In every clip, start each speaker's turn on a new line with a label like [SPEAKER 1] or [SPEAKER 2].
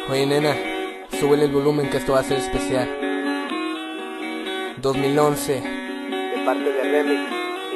[SPEAKER 1] Oye nena, súbele el volumen que esto va a ser especial. 2011, de parte de Remix y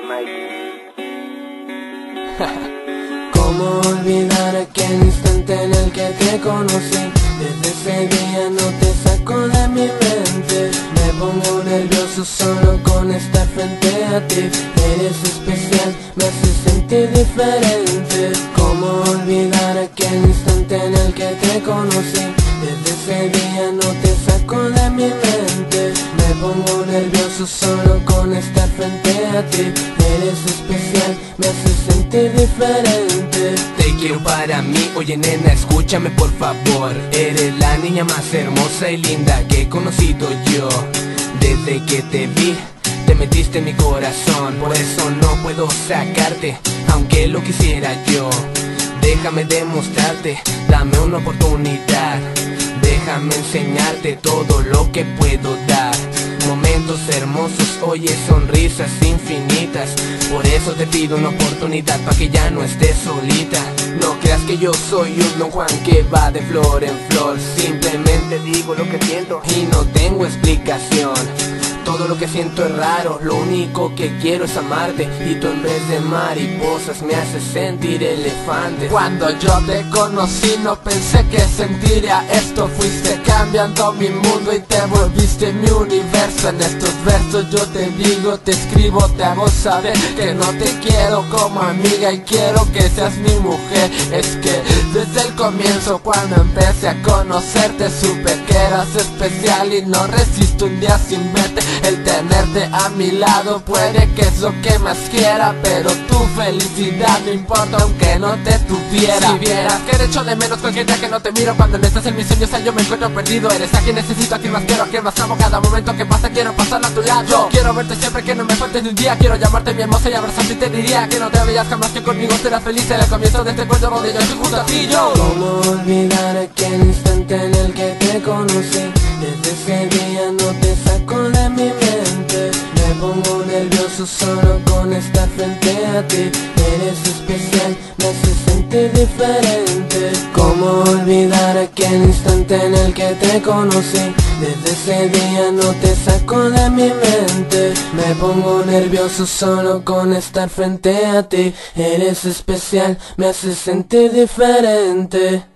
[SPEAKER 1] Mike.
[SPEAKER 2] ¿Cómo olvidar aquel instante en el que te conocí? Desde ese día no te saco de mi mente. Me pongo nervioso solo con estar frente a ti. Eres especial, me haces sentir diferente. ¿Cómo olvidar aquel instante en el que te conocí? Desde ese día no te saco de mi mente. Me pongo nervioso solo con estar frente a ti. Eres especial, me haces sentir diferente.
[SPEAKER 1] Te quiero para mí, oye nena, escúchame por favor. Eres la niña más hermosa y linda que he conocido yo. Desde que te vi, te metiste en mi corazón. Por eso no puedo sacarte, aunque lo quisiera yo. Déjame demostrarte, dame una oportunidad. Déjame enseñarte todo lo que puedo dar. Momentos hermosos, oye, sonrisas infinitas. Por eso te pido una oportunidad pa' que ya no estés solita. No creas que yo soy un Don Juan que va de flor en flor. Simplemente digo lo que siento y no tengo explicación. Todo lo que siento es raro, lo único que quiero es amarte. Y tú en vez de mariposas me haces sentir elefantes.
[SPEAKER 2] Cuando yo te conocí no pensé que sentiría esto. Fuiste cambiando mi mundo y te volviste mi universo. En estos versos yo te digo, te escribo, te hago saber que no te quiero como amiga y quiero que seas mi mujer. Es que desde el comienzo, cuando empecé a conocerte, supe que eras especial y no resisto un día sin verte. El tenerte a mi lado puede que es lo que más quiera, pero tu felicidad no importa aunque no te tuviera. Si vieras que te echo de menos cualquier día que no te miro, cuando no estás en mis sueños yo me encuentro perdido. Eres a quien necesito, a quien más quiero, a quien más amo. Cada momento que pasa quiero pasarlo a tu lado. Yo quiero verte siempre, que no me faltes ni un día. Quiero llamarte mi hermosa y abrazarte y te diría que no te vayas jamás, que conmigo serás feliz. En el comienzo de este cuento donde yo estoy junto a ti. Yo ¿cómo olvidar aquel instante en el que te conocí? Desde ese día no te saco de mi mente. Me pongo nervioso solo con estar frente a ti. Eres especial, me haces sentir diferente. ¿Cómo olvidar aquel instante en el que te conocí? Desde ese día no te saco de mi mente. Me pongo nervioso solo con estar frente a ti. Eres especial, me haces sentir diferente.